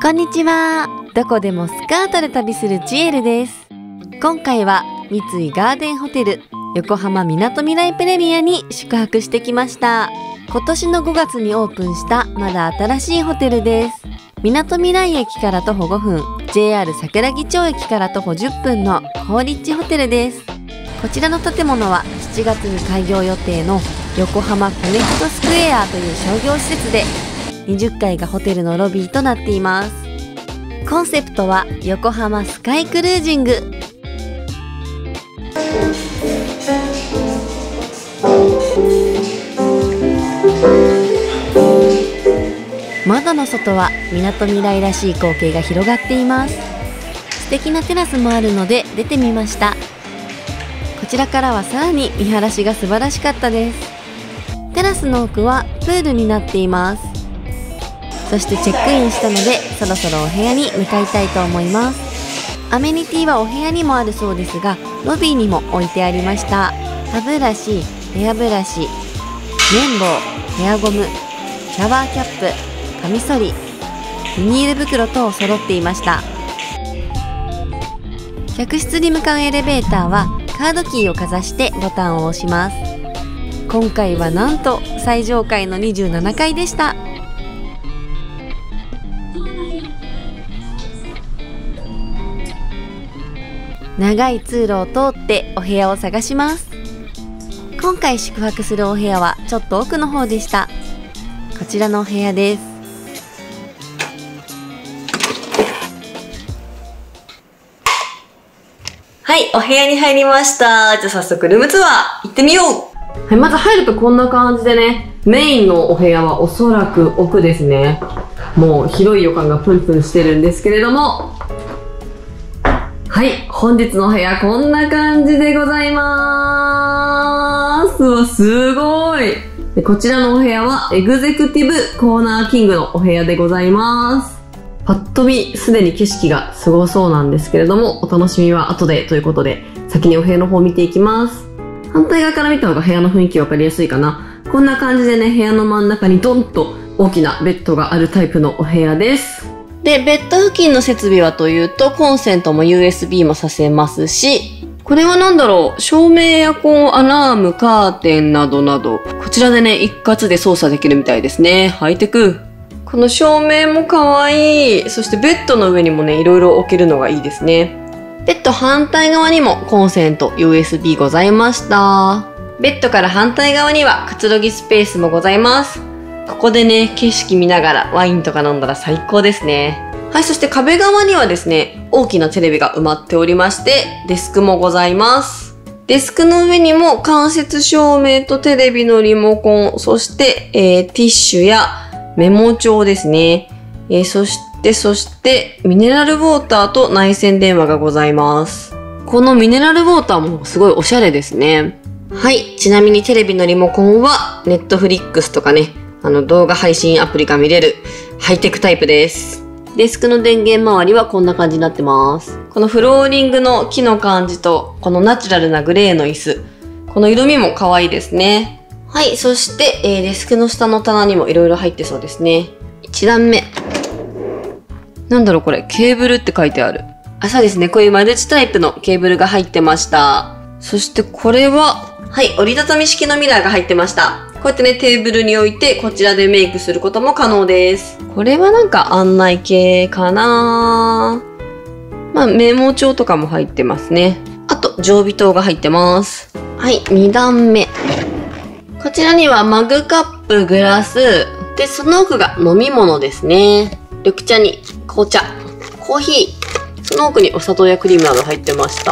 こんにちは。どこでもスカートで旅するジエルです。今回は三井ガーデンホテル横浜みなとみらいプレミアに宿泊してきました。今年の5月にオープンしたまだ新しいホテルです。みなとみらい駅から徒歩5分、JR 桜木町駅から徒歩10分の好立地ホテルです。こちらの建物は7月に開業予定の横浜コネクトスクエアという商業施設で、20階がホテルのロビーとなっています。コンセプトは横浜スカイクルージング。窓の外はみなとみらいらしい光景が広がっています。素敵なテラスもあるので出てみました。こちらからはさらに見晴らしが素晴らしかったです。テラスの奥はプールになっています。そしてチェックインしたのでそろそろお部屋に向かいたいと思います。アメニティはお部屋にもあるそうですが、ロビーにも置いてありました。歯ブラシ、ヘアブラシ、綿棒、ヘアゴム、シャワーキャップ、カミソリ、ビニール袋等揃っていました。客室に向かうエレベーターはカードキーをかざしてボタンを押します。今回はなんと最上階の27階でした。長い通路を通ってお部屋を探します。今回宿泊するお部屋はちょっと奥の方でした。こちらのお部屋です。 はい、お部屋に入りました。じゃあ早速ルームツアー行ってみよう。はい、まず入るとこんな感じでね、メインのお部屋はおそらく奥ですね。もう広い予感がプンプンしてるんですけれども、はい、本日のお部屋こんな感じでございまーす。わ、すごい。でこちらのお部屋はエグゼクティブコーナーキングのお部屋でございます。パッと見すでに景色がすごそうなんですけれども、お楽しみは後でということで先にお部屋の方を見ていきます。反対側から見た方が部屋の雰囲気わかりやすいかな。こんな感じでね、部屋の真ん中にドンと大きなベッドがあるタイプのお部屋です。で、ベッド付近の設備はというと、コンセントも USB もさせますし、これは何だろう、照明、エアコン、アラーム、カーテンなどなど、こちらでね、一括で操作できるみたいですね。ハイテク。この照明も可愛い。そしてベッドの上にもね、いろいろ置けるのがいいですね。ベッド反対側にもコンセント、USB ございました。ベッドから反対側にはくつろぎスペースもございます。ここでね、景色見ながらワインとか飲んだら最高ですね。はい、そして壁側にはですね、大きなテレビが埋まっておりまして、デスクもございます。デスクの上にも間接照明とテレビのリモコン、そして、ティッシュやメモ帳ですね。そしてミネラルウォーターと内線電話がございます。このミネラルウォーターもすごいおしゃれですね。はい、ちなみにテレビのリモコンはネットフリックスとかね、動画配信アプリが見れるハイテクタイプです。デスクの電源周りはこんな感じになってます。このフローリングの木の感じと、このナチュラルなグレーの椅子。この色味も可愛いですね。はい、そして、デスクの下の棚にもいろいろ入ってそうですね。1段目。なんだろうこれ、ケーブルって書いてある。あ、そうですね。こういうマルチタイプのケーブルが入ってました。そしてこれは、はい、折りたたみ式のミラーが入ってました。こうやってね、テーブルに置いて、こちらでメイクすることも可能です。これはなんか案内系かな。まあ、メモ帳とかも入ってますね。あと、常備灯が入ってます。はい、2段目。こちらにはマグカップ、グラス。で、その奥が飲み物ですね。緑茶に紅茶、コーヒー。その奥にお砂糖やクリームなど入ってました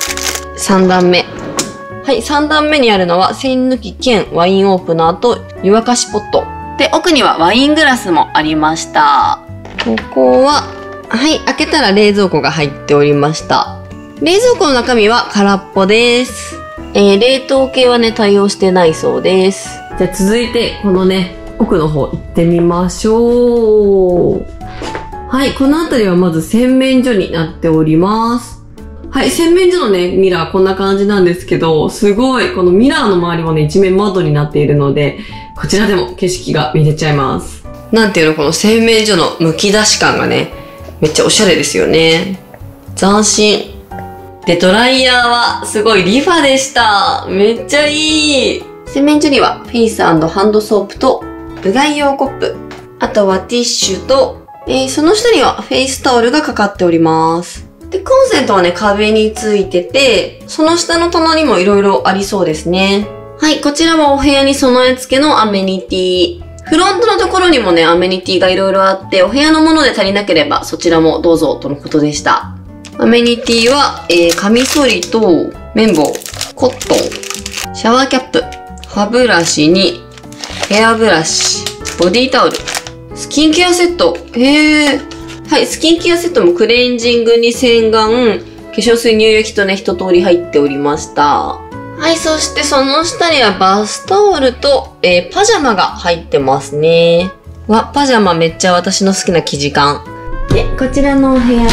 。3段目。はい、3段目にあるのは、栓抜き兼ワインオープナーと湯沸かしポット。で、奥にはワイングラスもありました。ここは、はい、開けたら冷蔵庫が入っておりました。冷蔵庫の中身は空っぽです。冷凍系はね、対応してないそうです。じゃあ続いて、このね、奥の方行ってみましょう。はい、この辺りはまず洗面所になっております。はい、洗面所のね、ミラーこんな感じなんですけど、すごい、このミラーの周りもね、一面窓になっているので、こちらでも景色が見れちゃいます。なんていうの、この洗面所の剥き出し感がね、 めっちゃおしゃれですよね。斬新。で、ドライヤーはすごいリファでした。めっちゃいい。洗面所にはフェイス&ハンドソープとうがい用コップ。あとはティッシュと、その下にはフェイスタオルがかかっております。で、コンセントはね、壁についてて、その下の棚にも色々ありそうですね。はい、こちらはお部屋に備え付けのアメニティ。フロントのところにもね、アメニティが色々あって、お部屋のもので足りなければそちらもどうぞとのことでした。アメニティは、カミソリと綿棒、コットン、シャワーキャップ、歯ブラシに、ヘアブラシ、ボディタオル、スキンケアセット。はい、スキンケアセットもクレンジングに洗顔、化粧水乳液とね、一通り入っておりました。はい、そしてその下にはバスタオルと、パジャマが入ってますね。パジャマめっちゃ私の好きな生地感。で、こちらのお部屋が、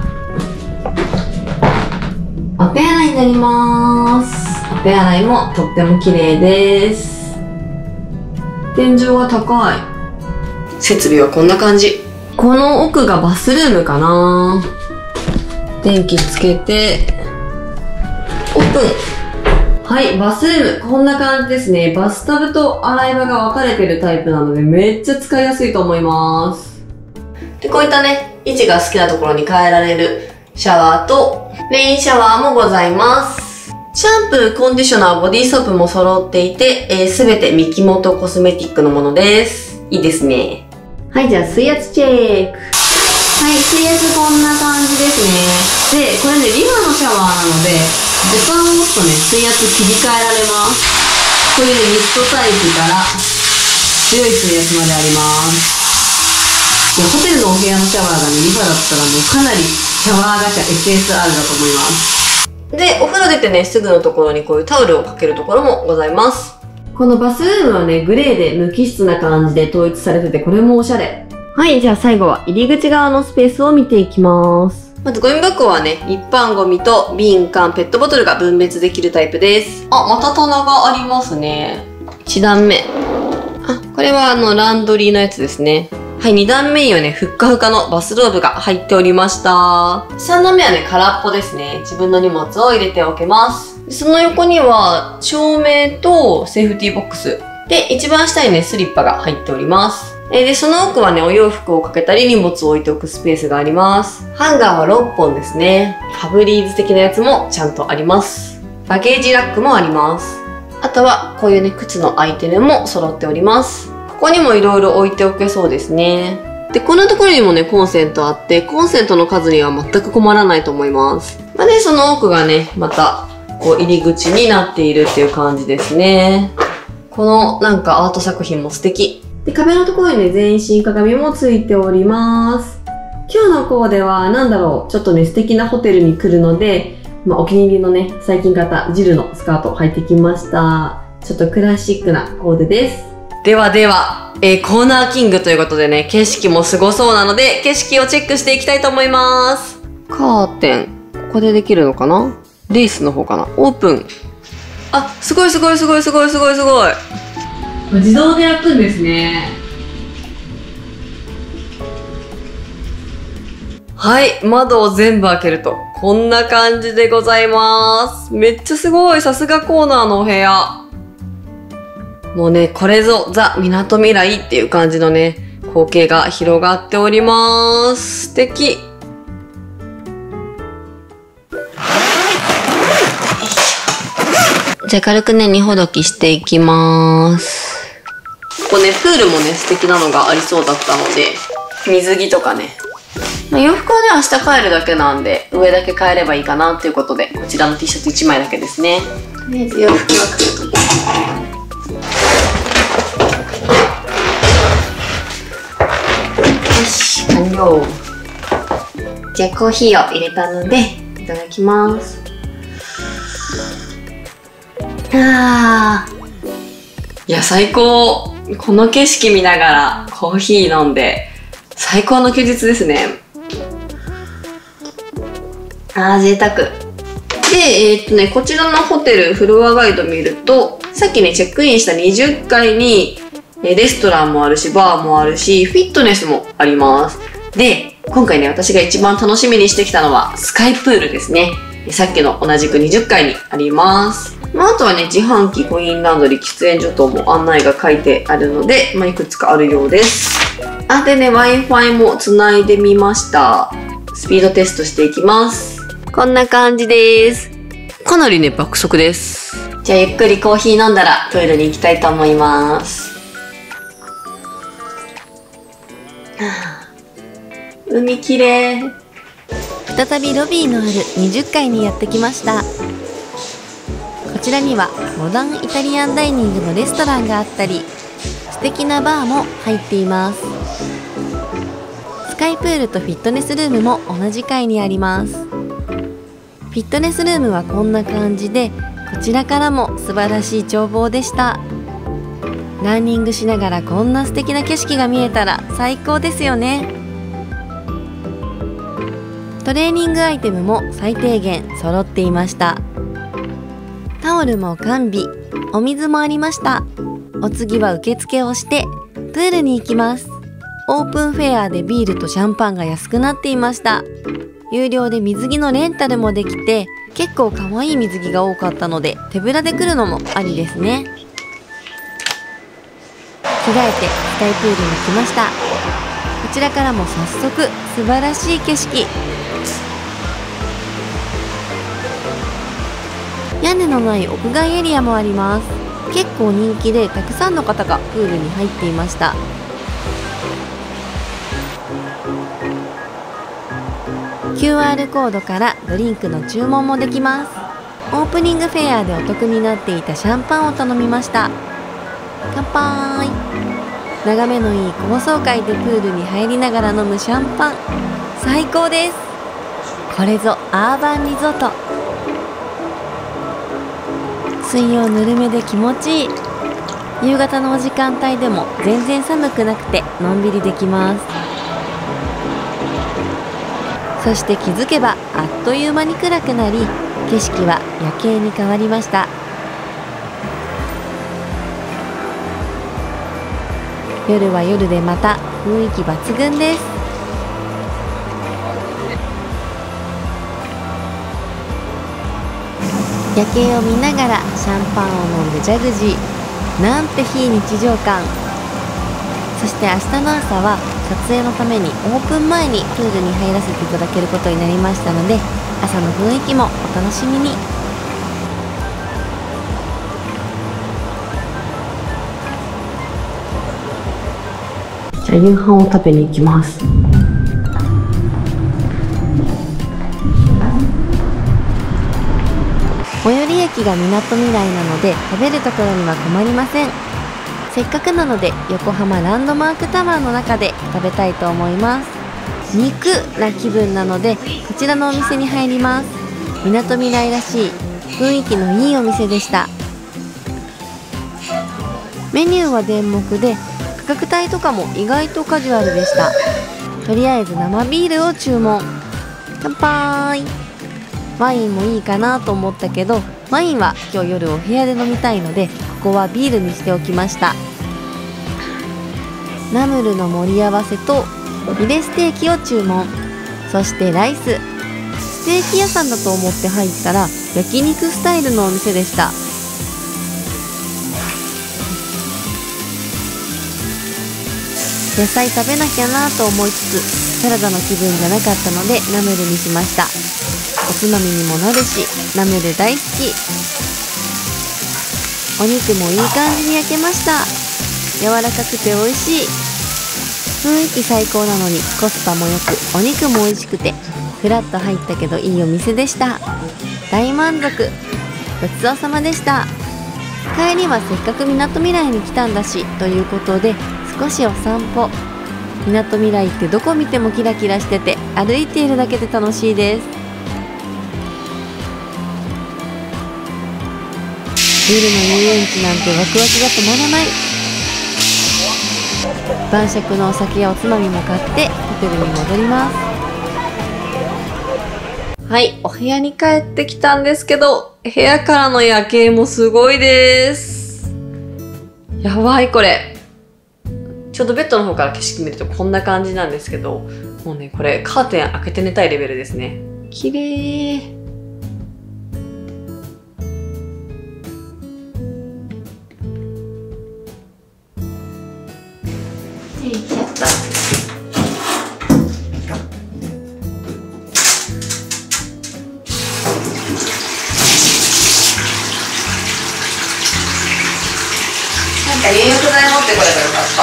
お手洗いになります。お手洗いもとっても綺麗です。天井が高い。設備はこんな感じ。この奥がバスルームかな。電気つけて、オープン。はい、バスルーム。こんな感じですね。バスタブと洗い場が分かれてるタイプなので、めっちゃ使いやすいと思います。で、こういったね、位置が好きなところに変えられるシャワーと、レインシャワーもございます。シャンプー、コンディショナー、ボディーソープも揃っていて、すべてミキモトコスメティックのものです。いいですね。はい、じゃあ水圧チェック。はい、水圧こんな感じですね。で、これね、リファのシャワーなので、ボタンを押すとね、水圧切り替えられます。こういうね、ミストタイプから強い水圧まであります。で、ホテルのお部屋のシャワーがね、リファだったらもうかなりシャワーガチャ SSR だと思います。で、お風呂出てね、すぐのところにこういうタオルをかけるところもございます。このバスルームはね、グレーで無機質な感じで統一されてて、これもおしゃれ。はい、じゃあ最後は入り口側のスペースを見ていきます。まずゴミ箱はね、一般ゴミと瓶、缶、ペットボトルが分別できるタイプです。あ、また棚がありますね。1段目。あ、これはランドリーのやつですね。はい、2段目にはね、ふっかふかのバスローブが入っておりました。3段目はね、空っぽですね。自分の荷物を入れておけます。その横には、照明とセーフティーボックス。で、一番下にね、スリッパが入っております。で、その奥はね、お洋服をかけたり荷物を置いておくスペースがあります。ハンガーは6本ですね。ファブリーズ的なやつもちゃんとあります。バゲージラックもあります。あとは、こういうね、靴のアイテムも揃っております。ここにもいろいろ置いておけそうですね。で、こんなところにもね、コンセントあって、コンセントの数には全く困らないと思います。まあね、その奥がね、また、こう入り口になっているっていう感じですね。このなんかアート作品も素敵。で、壁のところにね、全身鏡もついております。今日のコーデは、ちょっとね、素敵なホテルに来るので、お気に入りのね、最近買ったジルのスカート履いてきました。ちょっとクラシックなコーデです。ではでは、コーナーキングということでね、景色もすごそうなので、景色をチェックしていきたいと思います。カーテン。ここでできるのかな？レースの方かな？オープン。あ、すごいすごいすごいすごいすごいすごい。自動で開くんですね。はい、窓を全部開けると、こんな感じでございます。めっちゃすごい、さすがコーナーのお部屋。もうね、これぞザ・みなとみらいっていう感じのね、光景が広がっております。素敵。じゃあ軽くね、荷ほどきしていきます。ここね、プールもね、素敵なのがありそうだったので、水着とかね。洋服はね、明日帰るだけなんで、上だけ変えればいいかなということで、こちらの T シャツ1枚だけですね。とりあえず洋服は来ると。よし、完了。じゃあコーヒーを入れたので、いただきます。いや、最高。この景色見ながらコーヒー飲んで、最高の休日ですね。贅沢。で、こちらのホテルフロアガイド見ると、さっきね、チェックインした20階に、レストランもあるし、バーもあるし、フィットネスもあります。で、 今回ね、私が一番楽しみにしてきたのはスカイプールですね。さっきの同じく20階にあります。あとはね、自販機、コインランドリー、喫煙所等も案内が書いてあるので、いくつかあるようです。でね、Wi-Fi もつないでみました。スピードテストしていきます。こんな感じです。かなりね、爆速です。じゃあゆっくりコーヒー飲んだらプールに行きたいと思います。海きれい。 再びロビーのある20階にやってきました。こちらにはモダンイタリアンダイニングのレストランがあったり、素敵なバーも入っています。スカイプールとフィットネスルームも同じ階にあります。フィットネスルームはこんな感じで、こちらからも素晴らしい眺望でした。ランニングしながらこんな素敵な景色が見えたら最高ですよね。トレーニングアイテムも最低限揃っていました。タオルも完備、お水もありました。お次は受付をしてプールに行きます。オープンフェアでビールとシャンパンが安くなっていました。有料で水着のレンタルもできて、結構可愛い水着が多かったので手ぶらで来るのもありですね。着替えてスカイプールに来ました。こちらからも早速素晴らしい景色。屋根のない屋外エリアもあります。結構人気でたくさんの方がプールに入っていました。QR コードからドリンクの注文もできます。オープニングフェアでお得になっていたシャンパンを頼みました。乾杯。眺めのいい高層階でプールに入りながら飲むシャンパン、最高です。これぞアーバンリゾート。水温ぬるめで気持ちいい。夕方のお時間帯でも全然寒くなくてのんびりできます。そして気づけばあっという間に暗くなり、景色は夜景に変わりました。夜は夜でまた雰囲気抜群です。夜景を見ながらシャンパンを飲むジャグジー、なんて非日常感。そして明日の朝は撮影のためにオープン前にプールに入らせていただけることになりましたので、朝の雰囲気もお楽しみに。 じゃあ夕飯を食べに行きます。 最寄り駅がみなとみらいなので食べるところには困りません。せっかくなので横浜ランドマークタワーの中で食べたいと思います。肉な気分なのでこちらのお店に入ります。みなとみらいらしい雰囲気のいいお店でした。メニューは電目で価格帯とかも意外とカジュアルでした。とりあえず生ビールを注文。乾杯。ワインもいいかなと思ったけど、ワインは今日夜お部屋で飲みたいのでここはビールにしておきました。ナムルの盛り合わせとフィレステーキを注文。そしてライス。ステーキ屋さんだと思って入ったら焼肉スタイルのお店でした。野菜食べなきゃなと思いつつサラダの気分じゃなかったのでナムルにしました。おつまみにもなるしナムル大好き。お肉もいい感じに焼けました。柔らかくて美味しい。雰囲気最高なのにコスパもよくお肉も美味しくてフラッと入ったけどいいお店でした。大満足。ごちそうさまでした。帰りはせっかくみなとみらいに来たんだしということで少しお散歩。みなとみらいってどこ見てもキラキラしてて歩いているだけで楽しいです。夜の遊園地なんてワクワクが止まらない。晩酌のお酒やおつまみも買ってホテルに戻ります。 はい、お部屋に帰ってきたんですけど、部屋からの夜景もすごいです。やばいこれ。ちょうどベッドの方から景色見るとこんな感じなんですけど、 もうね、これカーテン開けて寝たいレベルですね。綺麗。入浴剤持ってこればよかった。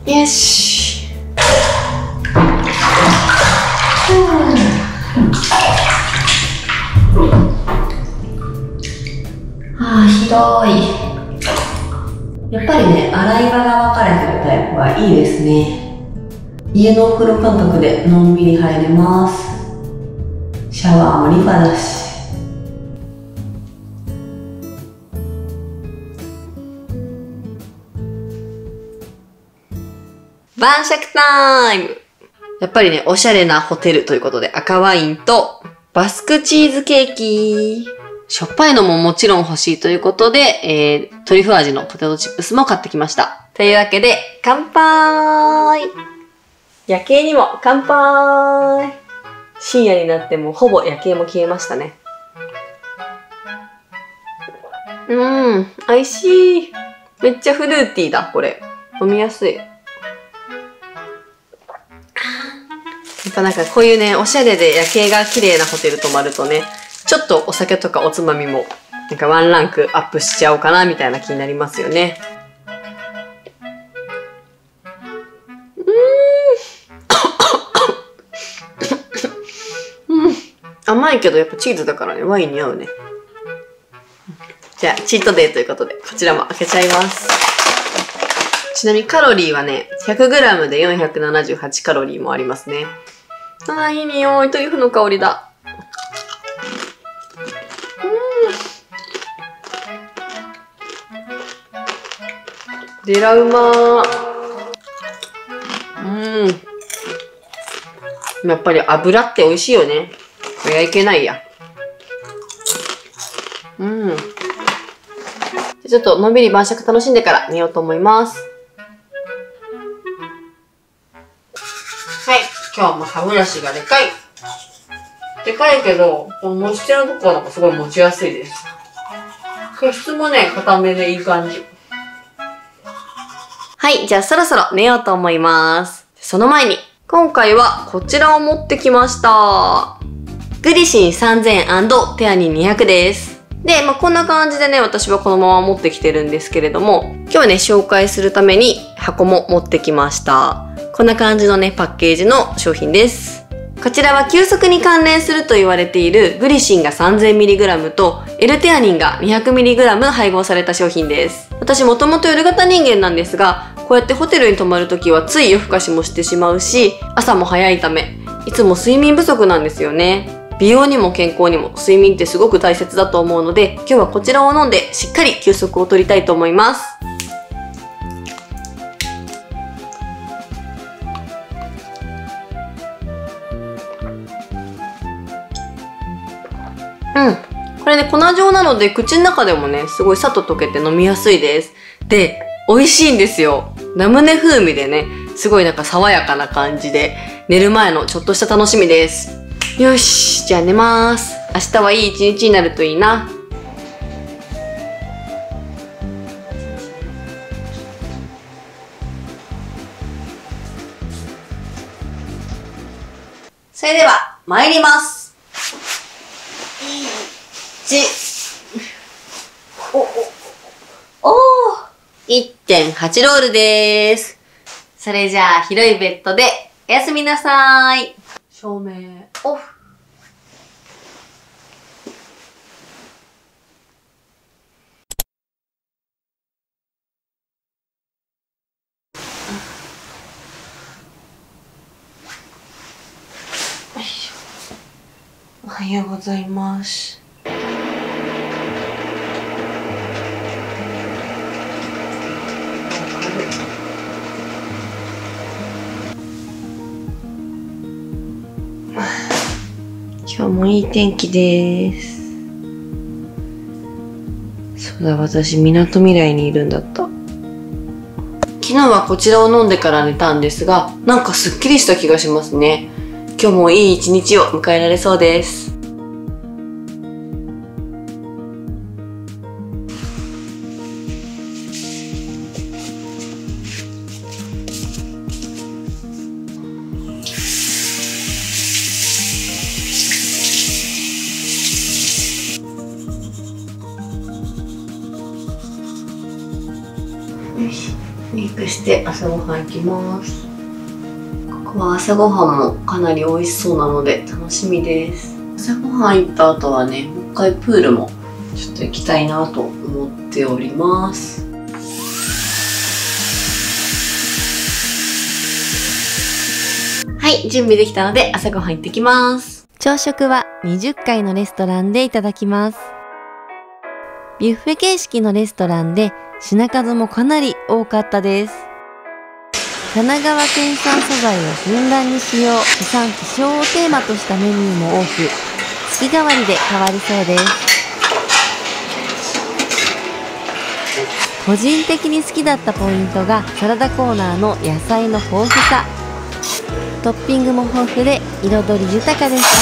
よし。広い。やっぱりね、洗い場が分かれてるタイプはいいですね。家のお風呂感覚でのんびり入れます。シャワーもリファだし。晩酌タイム。やっぱりね、おしゃれなホテルということで赤ワインとバスクチーズケーキ。しょっぱいのももちろん欲しいということで、トリュフ味のポテトチップスも買ってきました。というわけで、乾杯。夜景にも乾杯。深夜になってもほぼ夜景も消えましたね。美味しい。めっちゃフルーティーだ、これ。飲みやすい。やっぱなんかこういうね、おしゃれで夜景が綺麗なホテル泊まるとね、ちょっとお酒とかおつまみもなんかワンランクアップしちゃおうかなみたいな気になりますよね。甘いけどやっぱチーズだからね、ワインに合うね。じゃあ、チートデーということで、こちらも開けちゃいます。ちなみにカロリーはね、100g で478カロリーもありますね。ああ、いい匂い。トリュフの香りだ。デラうまー。やっぱり油って美味しいよね。これはいけないや。ちょっとのんびり晩酌楽しんでから寝ようと思います。はい。今日も歯ブラシがでかい。でかいけど、この持ち手のとこはなんかすごい持ちやすいです。毛質もね、固めでいい感じ。はい。じゃあそろそろ寝ようと思います。その前に、今回はこちらを持ってきました。グリシン 3000& テアニン200です。で、こんな感じでね、私はこのまま持ってきてるんですけれども、今日はね、紹介するために箱も持ってきました。こんな感じのね、パッケージの商品です。こちらは休息に関連すると言われているグリシンが 3000mg と L テアニンが 200mg 配合された商品です。私もともと夜型人間なんですが、こうやってホテルに泊まるときはつい夜更かしもしてしまうし、朝も早いため、いつも睡眠不足なんですよね。美容にも健康にも睡眠ってすごく大切だと思うので、今日はこちらを飲んでしっかり休息を取りたいと思います。これね、粉状なので口の中でもね、すごいさっと溶けて飲みやすいです。で、美味しいんですよ。ラムネ風味でね、すごいなんか爽やかな感じで、寝る前のちょっとした楽しみです。よし、じゃあ寝ます。明日はいい一日になるといいな。それでは、参ります。1.8 ロールです。それじゃあ、広いベッドでおやすみなさーい。照明オフ。おはようございます。今日もいい天気です。そうだ、私、みなとみらいにいるんだった。 昨日はこちらを飲んでから寝たんですが、なんかすっきりした気がしますね。今日もいい一日を迎えられそうです。よし、メイクして朝ごはん行きます。ここは朝ごはんもかなり美味しそうなので楽しみです。朝ごはん行った後はね、もう一回プールもちょっと行きたいなと思っております。はい、準備できたので朝ごはん行ってきます。 朝食は20階のレストランでいただきます。ビュッフェ形式のレストランで品数もかなり多かったです。神奈川県産素材をふんだんに使用、地産地消をテーマとしたメニューも多く、月替わりで変わりそうです。個人的に好きだったポイントがサラダコーナーの野菜の豊富さ。トッピングも豊富で彩り豊かでした。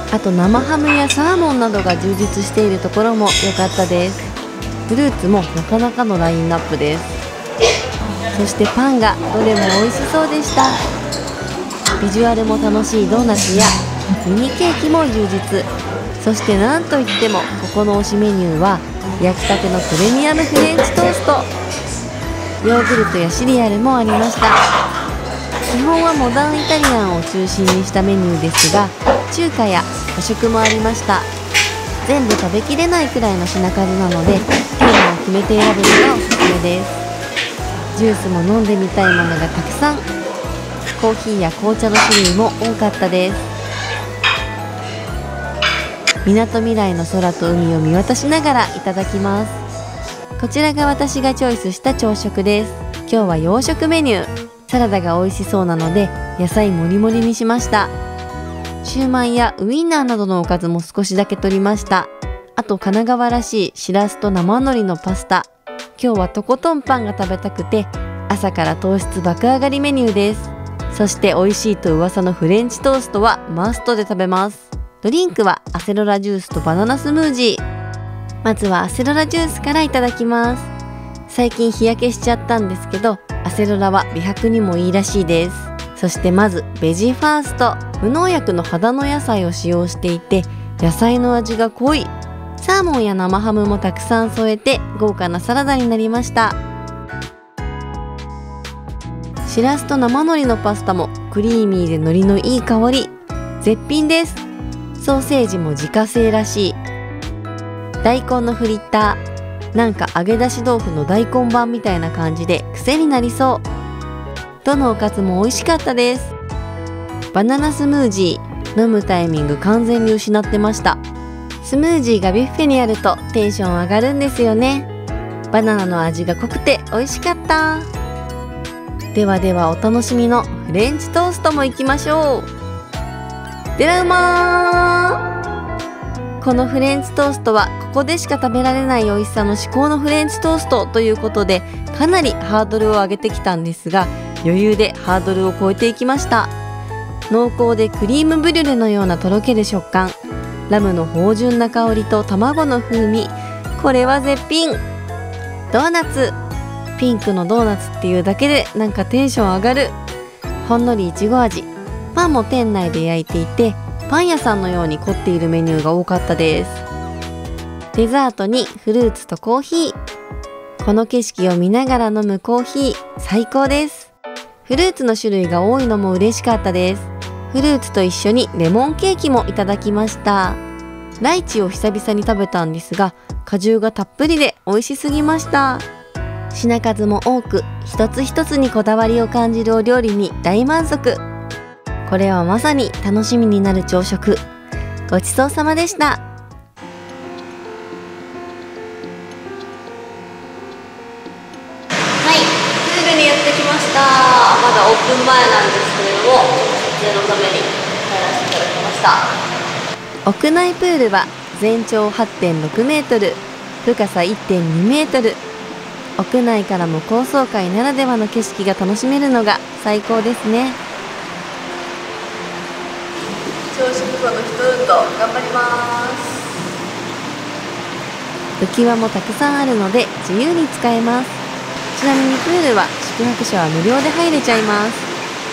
あと生ハムやサーモンなどが充実しているところも良かったです。フルーツもなかなかのラインナップです。そしてパンがどれも美味しそうでした。ビジュアルも楽しいドーナツやミニケーキも充実。そしてなんといってもここの推しメニューは焼きたてのプレミアムフレンチトースト。ヨーグルトやシリアルもありました。基本はモダンイタリアンを中心にしたメニューですが、中華や和食もありました。全部食べきれないくらいの品数なので、テーマを決めて選ぶのがおすすめです。ジュースも飲んでみたいものがたくさん。コーヒーや紅茶の種類も多かったです。みなとみらいの空と海を見渡しながらいただきます。こちらが私がチョイスした朝食です。今日は洋食メニュー。サラダが美味しそうなので野菜もりもりにしました。シューマイやウインナーなどのおかずも少しだけ取りました。あと神奈川らしいしらすと生海苔のパスタ。今日はとことんパンが食べたくて朝から糖質爆上がりメニューです。そして美味しいと噂のフレンチトーストはマストで食べます。ドリンクはアセロラジュースとバナナスムージー。まずはアセロラジュースからいただきます。最近日焼けしちゃったんですけど、アセロラは美白にもいいらしいです。そしてまずベジファースト。無農薬の葉の野菜を使用していて野菜の味が濃い。サーモンや生ハムもたくさん添えて豪華なサラダになりました。しらすと生海苔のパスタもクリーミーで海苔のいい香り。絶品です。ソーセージも自家製らしい。大根のフリッター。なんか揚げ出し豆腐の大根版みたいな感じで癖になりそう。どのおかずも美味しかったです。バナナスムージー。飲むタイミング完全に失ってました。スムージーがビュッフェにあるとテンション上がるんですよね。バナナの味が濃くて美味しかった。ではではお楽しみのフレンチトーストも行きましょう。でらうまー。このフレンチトーストはここでしか食べられない美味しさの至高のフレンチトーストということで、かなりハードルを上げてきたんですが、余裕でハードルを超えていきました。濃厚でクリームブリュレのようなとろける食感、ラムの芳醇な香りと卵の風味、これは絶品。ドーナツ。ピンクのドーナツっていうだけでなんかテンション上がる。ほんのりいちご味。パンも店内で焼いていて、パン屋さんのように凝っているメニューが多かったです。デザートにフルーツとコーヒー。この景色を見ながら飲むコーヒー、最高です。フルーツの種類が多いのも嬉しかったです。フルーツと一緒にレモンケーキもいただきました。ライチを久々に食べたんですが、果汁がたっぷりで美味しすぎました。品数も多く、一つ一つにこだわりを感じるお料理に大満足。これはまさに楽しみになる朝食。ごちそうさまでした。はい、プールにやってきました。まだオープン前なんですけれども、撮影のために入らせていただきました。屋内プールは全長 8.6 メートル、深さ 1.2 メートル。 屋内からも高層階ならではの景色が楽しめるのが最高ですね。 朝食後の一運動頑張ります。 浮き輪もたくさんあるので自由に使えます。ちなみにプールは宿泊者は無料で入れちゃいます。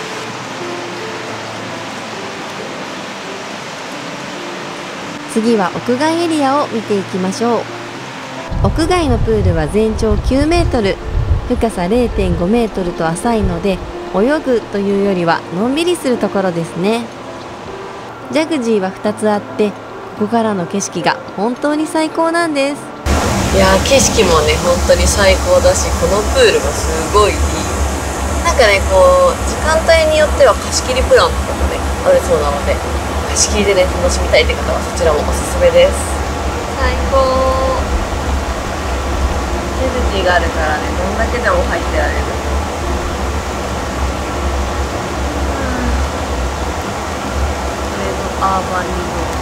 次は屋外エリアを見ていきましょう。屋外のプールは全長9メートル、深さ0.5メートルと浅いので、泳ぐというよりはのんびりするところですね。ジャグジーは2つあって、ここからの景色が本当に最高なんです。 いやー、景色もね本当に最高だし、このプールがすごいいい。なんかね、こう時間帯によっては貸し切りプランとかもねあるそうなので、貸し切りでね楽しみたいって方はそちらもおすすめです。最高。ジャグジーがあるからね、どんだけでも入ってられる。これのアーバンリゾート。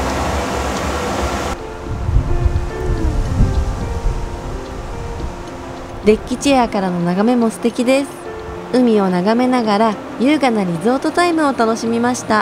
デッキチェアからの眺めも素敵です。海を眺めながら優雅なリゾートタイムを楽しみました。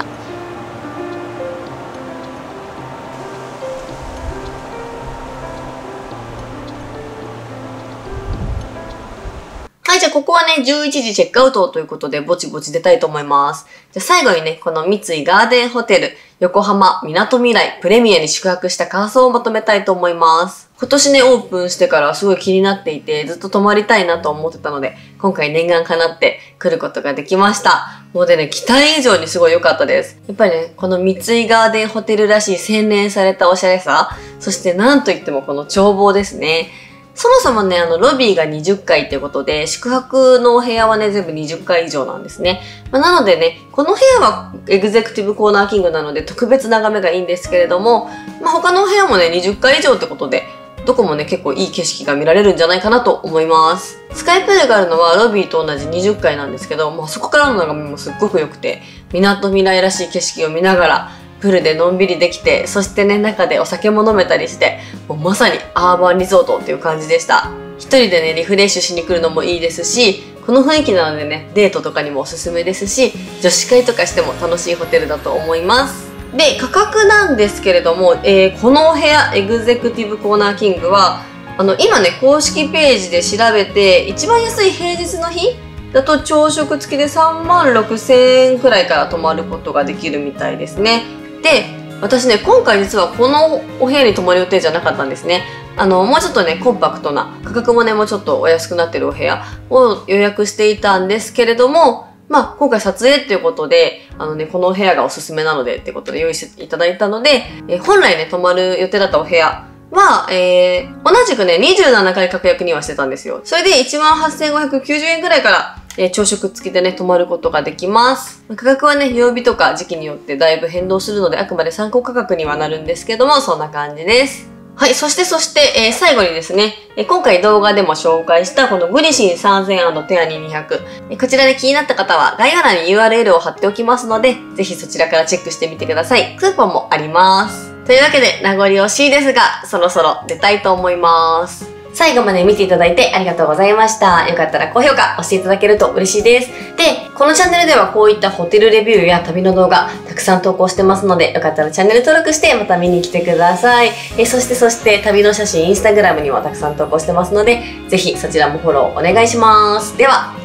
はい、じゃあここはね、11時チェックアウトということで、ぼちぼち出たいと思います。じゃあ最後にね、この三井ガーデンホテル、横浜みなとみらいプレミアに宿泊した感想をまとめたいと思います。今年ね、オープンしてからすごい気になっていて、ずっと泊まりたいなと思ってたので、今回念願かなって来ることができました。もうでね、期待以上にすごい良かったです。やっぱりね、この三井ガーデンホテルらしい洗練されたおしゃれさ、そしてなんといってもこの眺望ですね。そもそもね、ロビーが20階っていうことで、宿泊のお部屋はね、全部20階以上なんですね。なのでね、この部屋はエグゼクティブコーナーキングなので特別眺めがいいんですけれども、他のお部屋もね、20階以上ってことで、どこもね、結構いい景色が見られるんじゃないかなと思います。スカイプールがあるのはロビーと同じ20階なんですけど、そこからの眺めもすっごく良くて、みなとみらいらしい景色を見ながら、プールでのんびりできて、そしてね、中でお酒も飲めたりして、もうまさにアーバンリゾートっていう感じでした。一人でね、リフレッシュしに来るのもいいですし、この雰囲気なのでね、デートとかにもおすすめですし、女子会とかしても楽しいホテルだと思います。で、価格なんですけれども、このお部屋、エグゼクティブコーナーキングは、今ね、公式ページで調べて、一番安い平日の日だと朝食付きで36,000円くらいから泊まることができるみたいですね。で、私ね、今回実はこのお部屋に泊まる予定じゃなかったんですね。もうちょっとね、コンパクトな、価格もね、もうちょっとお安くなってるお部屋を予約していたんですけれども、今回撮影っていうことで、このお部屋がおすすめなのでっていうことで用意していただいたので、本来ね、泊まる予定だったお部屋は、同じくね、27回確約にはしてたんですよ。それで 18,590 円くらいから、朝食付きでね、泊まることができます。価格はね、曜日とか時期によってだいぶ変動するので、あくまで参考価格にはなるんですけども、そんな感じです。はい、そして、最後にですね、今回動画でも紹介したこのグリシン3000&テアニ200。こちらで気になった方は概要欄に URL を貼っておきますので、ぜひそちらからチェックしてみてください。クーポンもあります。というわけで、名残惜しいですが、そろそろ出たいと思います。最後まで見ていただいてありがとうございました。よかったら高評価押していただけると嬉しいです。で、このチャンネルではこういったホテルレビューや旅の動画たくさん投稿してますので、よかったらチャンネル登録してまた見に来てください。そして旅の写真、インスタグラムにもたくさん投稿してますので、ぜひそちらもフォローお願いします。では。